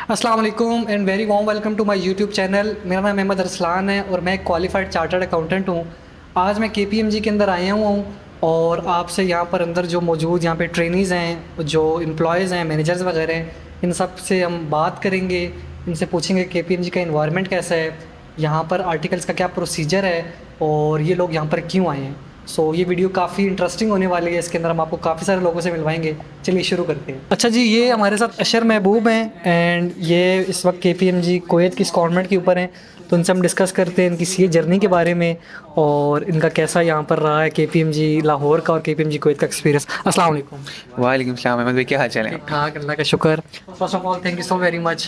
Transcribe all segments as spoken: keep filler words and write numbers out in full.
अस्सलाम वालेकुम and very warm welcome to my YouTube channel. मेरा नाम अहमद अरसलान है और मैं एक क्वालिफाइड चार्टर्ड अकाउंटेंट हूँ। आज मैं केपीएमजी के अंदर आया हुआ हूँ और आपसे यहाँ पर अंदर जो मौजूद यहाँ पे ट्रेनीज़ हैं, जो एम्प्लॉयज़ हैं, मैनेजर्स वगैरह हैं, इन सब से हम बात करेंगे। इनसे पूछेंगे केपीएमजी का इन्वायरमेंट कैसा है, यहाँ पर आर्टिकल्स का क्या प्रोसीजर है और ये लोग यहाँ पर क्यों आए हैं। सो so, ये वीडियो काफ़ी इंटरेस्टिंग होने वाली है। इसके अंदर हम आपको काफ़ी सारे लोगों से मिलवाएंगे। चलिए शुरू करते हैं। अच्छा जी, ये हमारे साथ अशर महबूब हैं एंड ये इस वक्त केपीएमजी कुवैत की स्कॉर्नमेंट के ऊपर हैं। तो उनसे हम डिस्कस करते हैं इनकी सी जर्नी के बारे में और इनका कैसा यहाँ पर रहा है केपीएमजी लाहौर का और केपीएमजी कुवैत का एक्सपीरियंस। अस्सलाम वालेकुम। वालेकुम सलाम अहमद भाई, क्या हाल चाल है? हाँ, अल्लाह का शुक्र। First of all thank you so very much.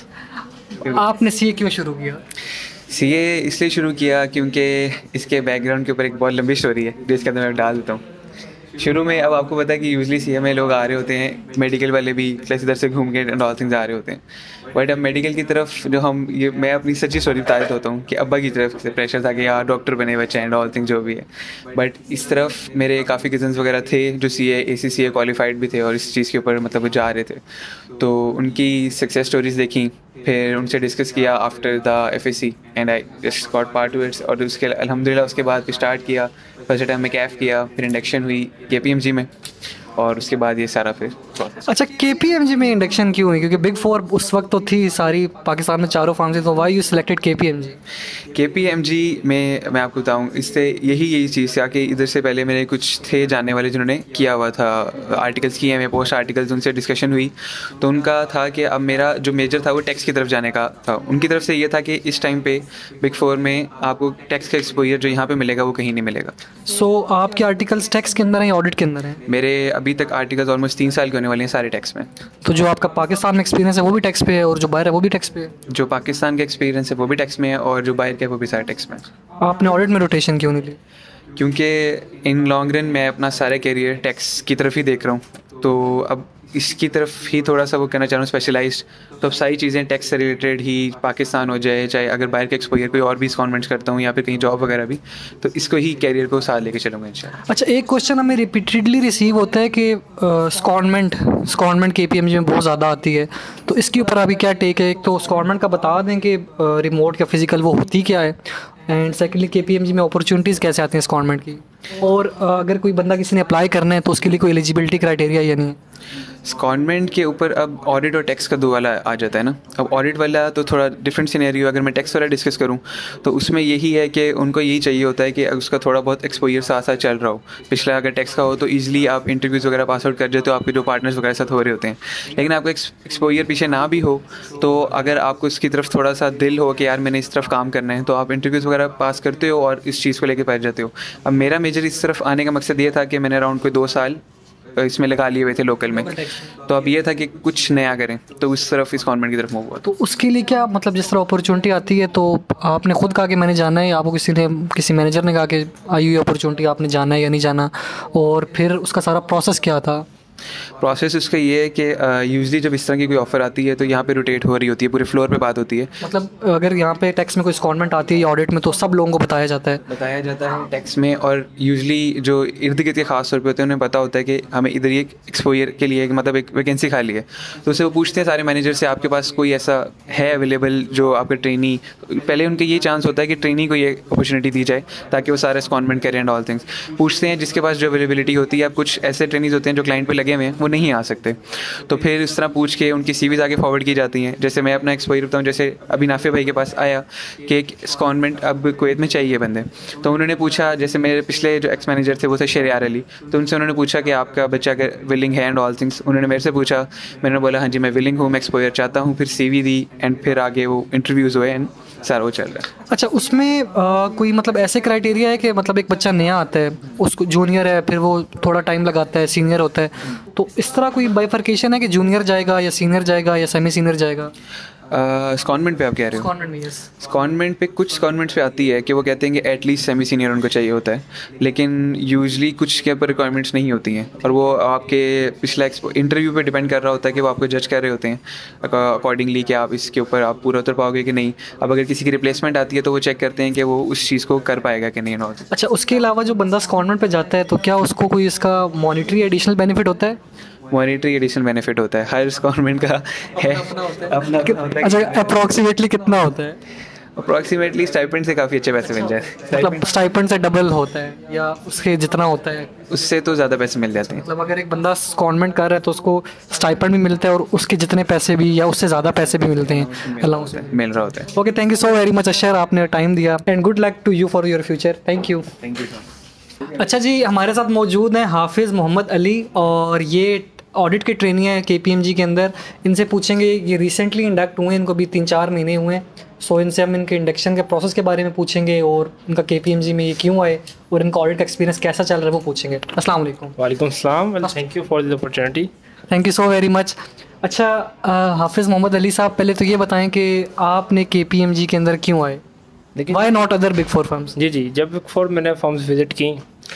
आपने सी क्यों शुरू किया? सी ए इसलिए शुरू किया क्योंकि इसके बैकग्राउंड के ऊपर एक बहुत लंबी स्टोरी है जिसके अंदर मैं डाल देता हूँ। शुरू में अब आपको पता है कि यूजली सी ए में लोग आ रहे होते हैं, मेडिकल वाले भी प्लस इधर से घूम के एंड ऑल थिंग्स आ रहे होते हैं। बट अब मेडिकल की तरफ जो हम ये मैं अपनी सच्ची स्टोरी बता देता होता हूँ कि अब्बा की तरफ से प्रेशर था कि यार डॉक्टर बने बच्चे एंड ऑल थिंग्स जो भी है। बट इस तरफ मेरे काफ़ी कजन्स वगैरह थे जो सी ए ए सी सी ए क्वालिफाइड भी थे और इस चीज़ के ऊपर मतलब वो जा रहे थे। तो उनकी सक्सेस स्टोरीज़ देखी, फिर उनसे डिस्कस किया after the F S C and I just got part two its. और उसके अल्हम्दुलिल्लाह उसके बाद फिर स्टार्ट किया। फर्स्ट टाइम में कैफ किया, फिर इंडक्शन हुई केपीएमजी में और उसके बाद ये सारा फिर प्रोसेस। अच्छा, केपीएमजी में इंडक्शन क्यों हुई? क्योंकि बिग फोर उस वक्त तो थी सारी पाकिस्तान में चारों फार्म से, तो why you selected KPMG? KPMG में मैं आपको बताऊं, इससे यही यही चीज़ था कि इधर से पहले मेरे कुछ थे जानने वाले जिन्होंने किया हुआ था, आर्टिकल्स किए हैं, पोस्ट आर्टिकल्स, उनसे डिस्कशन हुई। तो उनका था कि अब मेरा जो मेजर था वो टैक्स की तरफ जाने का था। उनकी तरफ से ये था कि इस टाइम पे बिग फोर में आपको टैक्स का एक्सपोजर जो यहाँ पे मिलेगा वो कहीं नहीं मिलेगा। सो so, आपके आर्टिकल्स टैक्स के अंदर हैं या ऑडिट के अंदर हैं? मेरे अभी तक आर्टिकल्स ऑलमोस्ट तीन साल के होने वाले हैं सारे टैक्स में। तो जो आपका पाकिस्तान में एक्सपीरियंस है वो भी टैक्स पे है और जो बाहर है वो भी टैक्स पे है? जो पाकिस्तान का एक्सपीरियंस है वो भी टैक्स में है और जो बाहर का है वो भी सारे टैक्स में है। आपने ऑडिट में रोटेशन क्यों नहीं ली? क्योंकि इन लॉन्ग रन मैं अपना सारा कैरियर टैक्स की तरफ ही देख रहा हूँ, तो अब इसकी तरफ ही थोड़ा सा वो करना चाह रहा हूँ स्पेशलाइज्ड। तो अब सारी चीज़ें टैक्स से रिलेटेड ही, पाकिस्तान हो जाए चाहे अगर बाहर के एक्सपोजर कोई और भी कॉन्वेंट्स करता हूँ या फिर कहीं जॉब वगैरह भी, तो इसको ही कैरियर को साथ लेके चलूँगा इंशाल्लाह। अच्छा, एक क्वेश्चन हमें रिपीटेडली रिसीव होता है कि स्कॉर्नमेंट स्कॉर्नमेंट केपीएमजी में बहुत ज़्यादा आती है, तो इसके ऊपर अभी क्या टेक है? एक तो स्कॉर्नमेंट का बता दें कि रिमोट या फिजिकल वो होती क्या है, एंड सेकेंडली केपीएमजी में अपॉर्चुनिटीज़ कैसे आती हैं स्कॉर्नमेंट की, और अगर कोई बंदा किसी ने अप्लाई करना है तो उसके लिए कोई एलिजिबिलिटी क्राइटेरिया या नहीं? स्कॉर्नमेंट के ऊपर अब ऑडिट और टैक्स का दो वाला आ जाता है ना। अब ऑडिट वाला तो थोड़ा डिफरेंट सिनेरियो, अगर मैं टैक्स वाला डिस्कस करूं तो उसमें यही है कि उनको यही चाहिए होता है कि उसका थोड़ा बहुत एक्सपोजर साथ साथ चल रहा हो। पिछला अगर टैक्स का हो तो ईजिली आप इंटरव्यूज़ वगैरह पास आउट कर जाते हो, आपके जो पार्टनर्स वगैरह साथ हो रहे होते हैं। लेकिन आपको एक्सपोजर पीछे ना भी हो तो अगर आपको इसकी तरफ थोड़ा सा दिल हो कि यार मैंने इस तरफ काम करना है, तो आप इंटरव्यूज़ वगैरह पास करते हो और इस चीज़ को लेकर बैठ जाते हो। अब मेरा मेजर इस तरफ आने का मकसद ये था कि मैंने अराउंड कोई दो साल इसमें लगा लिए हुए थे लोकल में, तो अब ये था कि कुछ नया करें, तो उस तरफ इस कॉन्वेंट की तरफ मूव हुआ। तो उसके लिए क्या मतलब, जिस तरह अपॉर्चुनिटी आती है तो आपने खुद कहा कि मैंने जाना है, आपको किसी ने किसी मैनेजर ने कहा कि आई हुई अपॉर्चुनिटी आपने जाना है या नहीं जाना, और फिर उसका सारा प्रोसेस क्या था? प्रोसेस उसका ये है कि यूजली जब इस तरह की कोई ऑफ़र आती है तो यहाँ पे रोटेट हो रही होती है, पूरे फ्लोर पे बात होती है। मतलब अगर यहाँ पे टैक्स में कोई स्कॉर्नमेंट आती है या ऑडिट में तो सब लोगों को बताया जाता है बताया जाता है टैक्स में, और यूजली जो इर्द गिर्द के खास तौर पे होते हैं उन्हें पता होता है कि हमें इधर ये एक्सपोजर के लिए मतलब एक वैकेंसी खाली है, तो उससे वो पूछते हैं सारे मैनेजर से आपके पास कोई ऐसा है अवेलेबल जो आपका ट्रेनी। पहले उनका ये चांस होता है कि ट्रेनी को ये अपॉर्चुनिटी दी जाए ताकि वो सारा स्कॉर्नमेंट करें एंड ऑल थिंग्स। पूछते हैं जिसके पास जो अवेलेबिलिटी होती है। अब कुछ ऐसे ट्रेनीज होते हैं जो क्लाइंट पर लगे हुए हैं वो नहीं आ सकते, तो फिर इस तरह पूछ के उनकी सीवीज आगे फॉरवर्ड की जाती हैं। जैसे मैं अपना एक्सपोजर बताऊँ, जैसे अभी नाफे भाई के पास आया कि एक स्कॉर्नमेंट अब कुवैत में चाहिए बंदे, तो उन्होंने पूछा, जैसे मेरे पिछले जो एक्स मैनेजर थे वो थे शहरियार अली, तो उनसे उन्होंने पूछा कि आपका बच्चा अगर विलिंग है एंड ऑल थिंग्स। उन्होंने मेरे से पूछा, मैंने बोला हाँ जी मैं विलिंग हूँ, मैं एक्सपोजर चाहता हूँ, फिर सीवी दी एंड फिर आगे वो इंटरव्यूज़ हुए एंड सारा वो चल रहा है। अच्छा, उसमें आ, कोई मतलब ऐसे क्राइटेरिया है कि मतलब एक बच्चा नया आता है, उसको जूनियर है, फिर वो थोड़ा टाइम लगाता है, सीनियर होता है, तो इस तरह कोई बाइफर्केशन है कि जूनियर जाएगा या सीनियर जाएगा या सेमी सीनियर जाएगा? स्कॉर्नमेंट पे आप कह रहे हो? स्कॉर्नमेंट में, यस। स्कॉर्नमेंट पे कुछ स्कॉर्नमेंट्स पे आती है कि वो कहते हैं कि एटलीस्ट सेमी सीनियर उनको चाहिए होता है, लेकिन यूजली कुछ के ऊपर रिक्वायरमेंट्स नहीं होती हैं और वो आपके पिछला इंटरव्यू पे डिपेंड कर रहा होता है कि वो आपको जज कर रहे होते हैं अकॉर्डिंगली कि आप इसके ऊपर आप पूरा उतर पाओगे कि नहीं। अब अगर किसी की रिप्लेसमेंट आती है तो वो चेक करते हैं कि वो उस चीज़ को कर पाएगा कि नहीं। अच्छा, उसके अलावा जो बंदा स्कॉर्नमेंट पे जाता है तो क्या उसको कोई इसका मॉनिटरी एडिशनल बेनिफिट होता है? मॉनेटरी एडिशनल बेनिफिट होता है हर गवर्नमेंट का है अपना अपना होता है। अच्छा, अप्रोक्सीमेटली कितना होता है? अप्रॉक्सीमेटली स्टाइपेंड से काफ़ी अच्छे पैसे मिल जाते हैं। मतलब स्टाइपेंड से डबल होता है या उसके जितना होता है? उससे तो ज़्यादा पैसे मिल जाते हैं। मतलब अगर एक बंदा कॉन्वेंट कर रहा है तो उसको स्टाइपेंड भी मिलता है और उसके जितने पैसे भी या उससे ज़्यादा पैसे भी मिलते हैं अलाउंस मिल रहा होता है। Okay, thank you so very much Ashar, आपने टाइम दिया and good luck to you for your future. Thank you. Thank you. अच्छा जी, हमारे साथ मौजूद हैं हाफिज़ मोहम्मद अली और ये ऑडिट के ट्रेनी हैं केपीएमजी के अंदर। इनसे पूछेंगे, ये रिसेंटली इंडक्ट हुए हैं, इनको भी तीन चार महीने हुए हैं। सो इनसे हम इनके इंडक्शन के प्रोसेस के बारे में पूछेंगे और उनका केपीएमजी में ये क्यों आए और इनका ऑडिट का एक्सपीरियंस कैसा चल रहा है वो पूछेंगे। अस्सलाम वालेकुम। वालेकुम सलाम, well thank you for the opportunity. Thank you so very much. अच्छा हाफिज़ मोहम्मद अली साहब, पहले तो ये बताएं कि आपने केपीएमजी के अंदर क्यों आए? देखिए, why not other big four firms? जी जी जब बिग फोर मैंने फर्म्स विज़िट की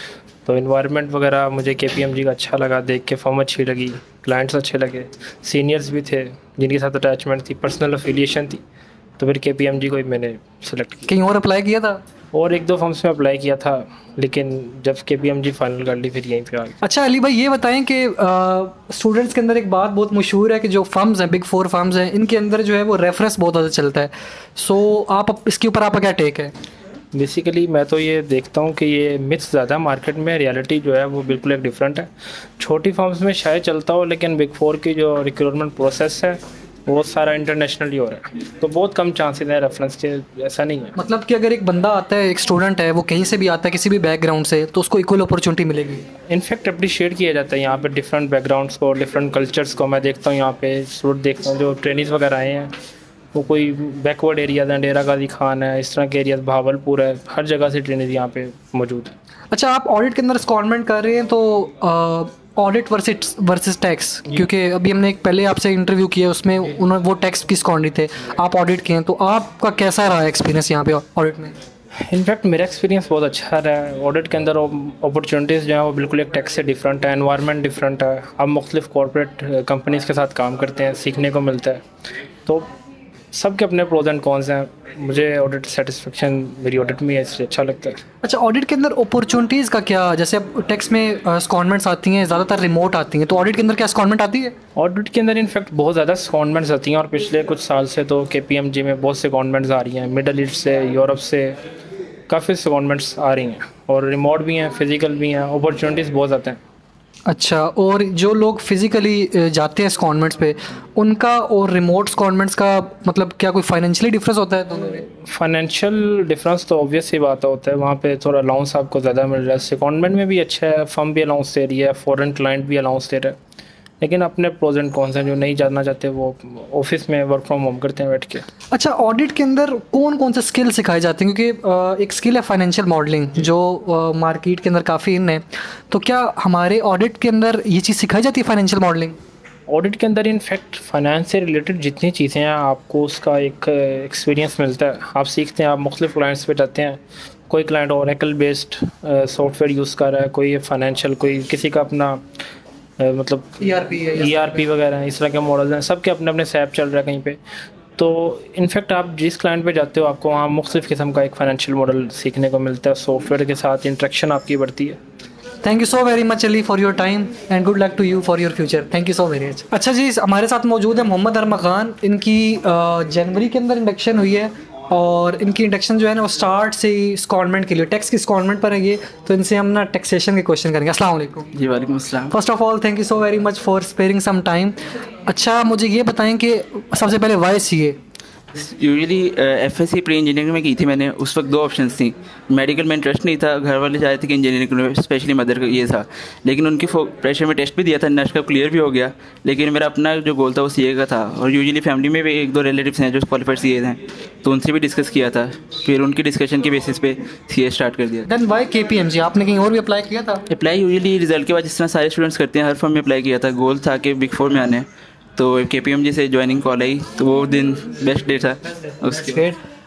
तो इन्वायरमेंट वगैरह मुझे केपीएमजी का अच्छा लगा, देख के फर्म अच्छी लगी, क्लाइंट्स अच्छे लगे, सीनियर्स भी थे जिनके साथ अटैचमेंट थी, पर्सनल एफिलिएशन थी, तो फिर केपीएमजी को ही मैंने सेलेक्ट किया। कहीं और अप्लाई किया था? और एक दो फर्म्स में अप्लाई किया था, लेकिन जब केपीएमजी फाइनल कर ली फिर यहीं पे आ गया। अच्छा अली भाई, ये बताएं कि स्टूडेंट्स के अंदर एक बात बहुत मशहूर है कि जो फर्म्स हैं, बिग फोर फर्म्स हैं, इनके अंदर जो है वो रेफरेंस बहुत ज़्यादा चलता है। सो आप इसके ऊपर आपका क्या टेक है? बेसिकली मैं तो ये देखता हूँ कि ये मिथ्स ज़्यादा मार्केट में, रियलिटी जो है वो बिल्कुल एक डिफरेंट है। छोटी फर्म्स में शायद चलता हो, लेकिन बिग फोर की जो रिक्रूटमेंट प्रोसेस है वो सारा इंटरनेशनली हो रहा है, तो बहुत कम चांसेस है रेफरेंस के, ऐसा नहीं है। मतलब कि अगर एक बंदा आता है, एक स्टूडेंट है, वो कहीं से भी आता है, किसी भी बैकग्राउंड से, तो उसको इक्वल अपॉर्चुनिटी मिलेगी। इनफैक्ट अप्रिशिएट किया जाता है यहाँ पे डिफरेंट बैकग्राउंड्स को, डिफरेंट कल्चर्स को। मैं देखता हूँ यहाँ पे स्टूडेंट देखता हूँ जो ट्रेनिंग्स वगैरह आए हैं, वो कोई बैकवर्ड एरियाज़ हैं, डेरा गाजी खान है, इस तरह के एरियाज़, भावलपुर है, हर जगह से ट्रेनिंग यहाँ पे मौजूद है। अच्छा, आप ऑडिट के अंदर स्कॉलमेंट कर रहे हैं तो ऑडिट वर्सेस वर्सेस टैक्स, क्योंकि अभी हमने एक पहले आपसे इंटरव्यू किया, उसमें उन्होंने वो टैक्स की स्कॉन्डी थे, आप ऑडिट किए हैं, तो आपका कैसा रहा एक्सपीरियंस यहाँ पे ऑडिट में? इनफैक्ट मेरा एक्सपीरियंस बहुत अच्छा रहा है। ऑडिट के अंदर अपॉर्चुनिटीज़ जो हैं वो बिल्कुल एक टैक्स से डिफरेंट है, एनवायरनमेंट डिफरेंट है, आप मुख्तलिफ कॉर्पोरेट कंपनीज़ के साथ काम करते हैं, सीखने को मिलता है, तो सबके अपने प्रोज एंड कॉन्स हैं। मुझे ऑडिट सेटिस्फेक्शन मेरी ऑडिट में है, इसलिए अच्छा लगता है। अच्छा, ऑडिट के अंदर अपॉर्चुनिटीज़ का क्या, जैसे अब टैक्स में स्कॉनमेंट्स आती हैं, ज़्यादातर रिमोट आती हैं, तो ऑडिट के अंदर क्या स्कॉनमेंट आती है? ऑडिट के अंदर इनफैक्ट बहुत ज़्यादा सेकंडमेंट्स आती हैं, और पिछले कुछ साल से तो केपीएमजी में बहुत सेकंडमेंट्स आ रही हैं, मिडल ईस्ट से, यूरोप से काफ़ी सेकंडमेंट्स आ रही हैं, और रिमोट भी हैं, फिज़िकल भी हैं, अपॉर्चुनिटीज़ बहुत ज़्यादा हैं। अच्छा, और जो लोग फिज़िकली जाते हैं स्कॉनमेंट्स पे, उनका और रिमोट स्कॉनमेंट्स का मतलब क्या कोई फाइनेंशियली डिफरेंस होता है दोनों में? फाइनेंशियल डिफरेंस तो ऑब्वियस ही बात होता है, वहाँ पे थोड़ा अलाउंस आपको ज़्यादा मिल रहा है, सेकंडमेंट में भी अच्छा है, फर्म भी अलाउंस दे रही है, फॉरेन क्लाइंट भी अलाउंस दे रहा है, लेकिन अपने प्रोज एंड कॉन्स हैं। जो नहीं जाना चाहते वो ऑफिस में वर्क फ्रॉम होम करते हैं बैठ के। अच्छा, ऑडिट के अंदर कौन कौन से स्किल सिखाए जाते हैं? क्योंकि एक स्किल है फाइनेंशियल मॉडलिंग, जो मार्केट के अंदर काफ़ी इन है, तो क्या हमारे ऑडिट के अंदर ये चीज़ सिखाई जाती है, फाइनेंशियल मॉडलिंग? ऑडिट के अंदर इनफैक्ट फाइनेंस से रिलेटेड जितनी चीज़ें हैं आपको उसका एक एक्सपीरियंस मिलता है, आप सीखते हैं, आप मुख्तलिफ क्लाइंट्स पे जाते हैं। कोई client Oracle based software use कर रहा है, कोई फाइनेंशियल, कोई किसी का अपना मतलब ईआरपी है, ईआरपी वगैरह हैं, इस तरह के मॉडल्स हैं, सबके अपने अपने सैप चल रहा है कहीं पे। तो इनफैक्ट आप जिस क्लाइंट पे जाते हो आपको वहाँ मुख्तलिफ किस्म का एक फाइनेंशियल मॉडल सीखने को मिलता है, सॉफ्टवेयर के साथ इंटरेक्शन आपकी बढ़ती है। Thank you so very much Ali for your time and good luck to you for your future. Thank you so very much. अच्छा जी, हमारे साथ मौजूद है मोहम्मद अरमा खान, इनकी जनवरी के अंदर इंडक्शन हुई है और इनकी इंडक्शन जो है ना वो स्टार्ट से ही स्कॉलमेंट के लिए, टैक्स की स्कॉलमेंट पर है ये, तो इनसे हम ना टैक्सेशन के क्वेश्चन करेंगे। अस्सलाम वालेकुम। जी वालेकुम अस्सलाम। First of all thank you so very much for sparing some time. अच्छा, मुझे ये बताएं कि सबसे पहले why C A? Usually F S C pre engineering में की थी मैंने, उस वक्त दो ऑप्शंस थी। मेडिकल में इंटरेस्ट नहीं था, घर वाले चाहते थे कि इंजीनियरिंग, स्पेशली मदर का ये था, लेकिन उनकी प्रेशर में टेस्ट भी दिया था, नेट का क्लियर भी हो गया, लेकिन मेरा अपना जो गोल था वो सी ए का था। और यूजुअली फैमिली में भी एक दो रिलेटिव्स हैं जो क्वालिफाइड सी ए हैं, तो उनसे भी डिस्कस किया था, फिर उनकी डिस्कशन के बेसिस पे सी ए स्टार्ट कर दिया। Then why K P M G? आपने कहीं और भी अप्लाई किया था? अप्लाई यूजुअली रिजल्ट के बाद जिस तरह सारे स्टूडेंट्स करते हैं, हर फॉर्म में अप्लाई किया था। गोल था कि बिग फोर में आने, तो के पी एम जी से ज्वाइनिंग कॉल आई, तो वो दिन बेस्ट डे था उसके।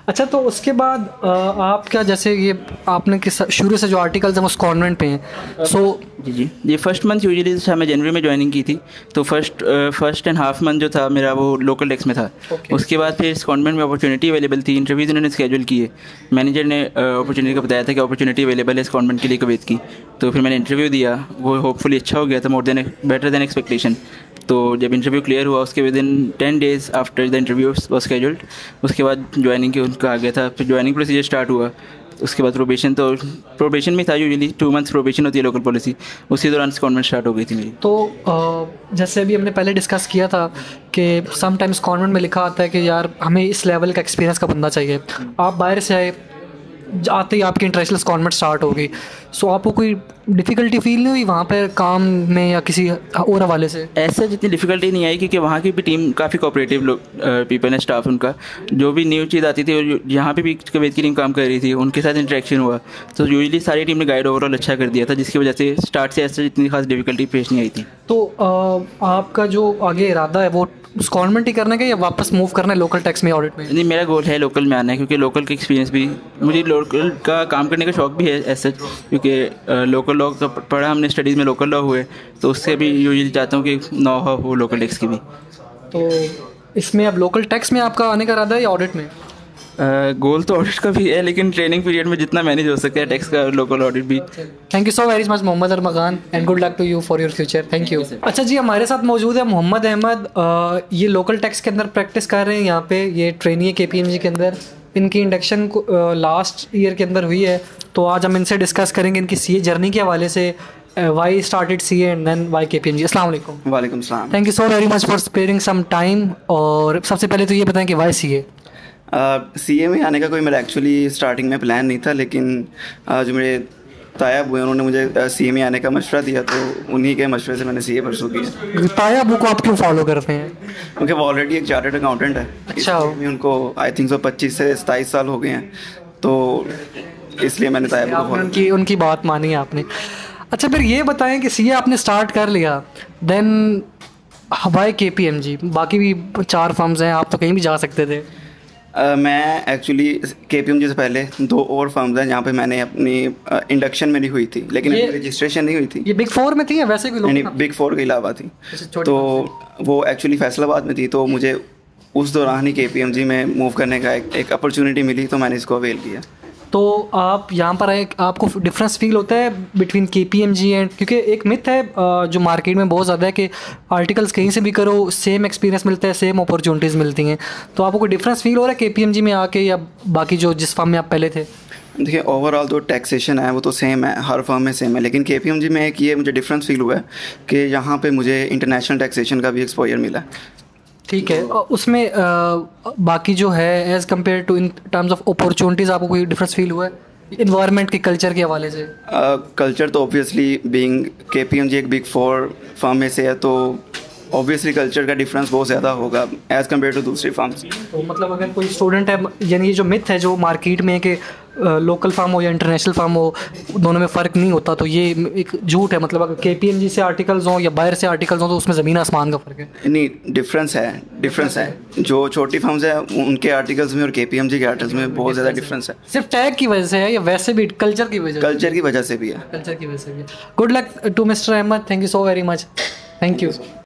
अच्छा, तो उसके बाद अ, आप क्या, जैसे ये आपने किस शुरू से जो आर्टिकल्स हैं वो कॉन्वेंट पे हैं, सो जी जी ये फर्स्ट मंथ यूजुअली था, मैं जनवरी में ज्वाइनिंग की थी, तो first first and half month जो था मेरा वो लोकल डेस्क में था। Okay. उसके बाद फिर इस कॉन्वेंट में अपॉर्चुनिटी अवेलेबल थी, इंटरव्यूज उन्होंने स्केड्यूल किए, मैनेजर ने अपॉर्चुनिटी का बताया था कि अपॉर्चुनिटी अवेलेबल है इस कॉन्वेंट के लिए कुवैत की, तो फिर मैंने इंटरव्यू दिया, वो होपफुली अच्छा हो गया था, more than better than expectation. तो जब इंटरव्यू क्लियर हुआ उसके within ten days after the interview was scheduled, उसके बाद ज्वाइनिंग की उनका आ गया था, फिर ज्वाइनिंग प्रोसीजर स्टार्ट हुआ। उसके बाद प्रोबेशन, तो प्रोबेशन में था, यूजुअली टू मंथ्स प्रोबेशन होती है लोकल पॉलिसी, उसी दौरान कॉन्वेंट स्टार्ट हो गई थी मेरी। तो अ, जैसे अभी हमने पहले डिस्कस किया था कि समटाइम्स कॉन्वेंट में लिखा आता है कि यार हमें इस लेवल का एक्सपीरियंस का बंदा चाहिए, आप बाहर से आए, आते ही आपकी इंटरनेशनल कॉन्वेंट स्टार्ट हो गई, सो आपको कोई डिफ़िकल्टी फील नहीं हुई वहाँ पर काम में या किसी और हवाले से? ऐसा जितनी डिफ़िकल्टी नहीं आई, क्योंकि वहाँ की भी टीम काफ़ी कोऑपरेटिव लोग पीपल है, स्टाफ उनका, जो भी न्यू चीज़ आती थी और यहाँ पे भी कुवैत की टीम काम कर रही थी, उनके साथ इंटरेक्शन हुआ, तो यूजुअली सारी टीम ने गाइड ओवरऑल अच्छा कर दिया था, जिसकी वजह से स्टार्ट से ऐसे इतनी खास डिफ़िकल्टी पेश नहीं आई थी। तो आ, आपका जो आगे इरादा है वो कॉन्वेंट ही करने का या वापस मूव करना है लोकल टैक्स में ऑडिट में? नहीं, मेरा गोल है लोकल में आना है, क्योंकि लोकल का एक्सपीरियंस भी, मुझे लोकल का काम करने का शौक भी है ऐसा, क्योंकि लोकल लॉ का पढ़ा हमने, स्टडीज़ में लोकल लॉ हुए, तो उससे भी यूजुअली चाहता हूँ कि नौ हो लोकल टैक्स की भी। तो इसमें अब लोकल टैक्स में आपका आने का इरादा है या ऑडिट में? गोल तो ऑडिट का भी है, लेकिन ट्रेनिंग पीरियड में जितना मैनेज हो सके टैक्स का, लोकल ऑडिट भी। Thank you so very much Mohammad Armaghan, and good luck to you for your future. Thank you. अच्छा जी, हमारे साथ मौजूद है मोहम्मद अहमद, अ, ये लोकल टैक्स के अंदर प्रैक्टिस कर रहे हैं, यहाँ पे ये ट्रेनी है केपीएमजी के अंदर, इनकी इंडक्शन लास्ट ईयर के अंदर हुई है, तो आज हम इनसे डिस्कस करेंगे इनकी सीए जर्नी के हवाले से, why started CA and then why KPMG. अस्सलाम वालेकुम। वालेकुम सलाम। Thank you so very much for sparing some time. और सबसे पहले तो ये बताएं कि वाई सीए? सी ए में आने का कोई मेरा एक्चुअली स्टार्टिंग में प्लान नहीं था, लेकिन uh, जो मेरे तायाब हुए उन्होंने मुझे सी ए में आने का मशवरा दिया, तो उन्हीं के मशवरे से मैंने सी ए परसू किया। तायाब को आप क्यों फॉलो करते हैं? क्योंकि वो ऑलरेडी एक चार्टर्ड अकाउंटेंट है। अच्छा। इसलिए उनको आई थिंक सो पच्चीस से सताईस साल हो गए हैं, तो इसलिए मैंने तायाब को फॉलो। उनकी उनकी बात मानी है आपने। अच्छा, फिर ये बताएं कि सीए आपने स्टार्ट कर लिया, देन वाई केपीएमजी? बाकी भी चार फर्म्स हैं, आप तो कहीं भी जा सकते थे। Uh, मैं एक्चुअली केपीएमजी से पहले दो और फर्म्स हैं जहाँ पे मैंने अपनी इंडक्शन uh, मेरी हुई थी, लेकिन रजिस्ट्रेशन नहीं हुई थी। ये बिग फोर में थी या वैसे कोई लोग? नहीं, बिग फोर के अलावा थी, तो वो एक्चुअली फैसलाबाद में थी, तो मुझे उस दौरान ही केपीएमजी में मूव करने का एक, एक अपॉर्चुनिटी मिली, तो मैंने इसको अवेल किया। तो आप यहाँ पर आए, आपको डिफरेंस फील होता है बिटवीन केपीएमजी एंड, क्योंकि एक मिथ है जो मार्केट में बहुत ज़्यादा है कि आर्टिकल्स कहीं से भी करो सेम एक्सपीरियंस मिलता है, सेम अपॉर्चुनिटीज़ मिलती हैं, तो आपको कोई डिफरेंस फील हो रहा है केपीएमजी में आके या बाकी जो जिस फर्म में आप पहले थे? देखिए, ओवरऑल तो टैक्सेशन है वो तो सेम है, हर फर्म में सेम है, लेकिन केपीएमजी में एक ये मुझे डिफरेंस फील हुआ है कि यहाँ पे मुझे इंटरनेशनल टैक्सेशन का भी एक्सपोजर मिला। ठीक है, उसमें आ, बाकी जो है as compare to in terms of opportunities आपको कोई डिफरेंस फील हुआ है इन्वायरमेंट के, कल्चर के हवाले से? कल्चर uh, तो ऑब्वियसली बीइंग केपीएमजी एक बिग फोर फर्म में से है, तो ऑब्वियसली कल्चर का डिफरेंस बहुत ज़्यादा होगा एज़ कम्पेयर टू दूसरी फर्म्स। तो मतलब अगर कोई स्टूडेंट है, यानी ये जो मिथ है जो मार्केट में है कि लोकल फार्म हो या इंटरनेशनल फार्म हो दोनों में फ़र्क नहीं होता, तो ये एक झूठ है। मतलब अगर केपीएमजी से आर्टिकल्स हों या बाहर से आर्टिकल्स हों तो उसमें ज़मीन आसमान का फ़र्क है। नहीं, डिफरेंस है, डिफरेंस है। जो छोटी फर्म्स है उनके आर्टिकल्स में और केपीएमजी के आर्टिकल्स में बहुत ज़्यादा डिफरेंस है। सिर्फ टैग की वजह से है या वैसे भी कल्चर की वजह? कल्चर की वजह से भी है। कल्चर की वजह से भी। Good luck to mister Ahmad, thank you so very much. Thank you.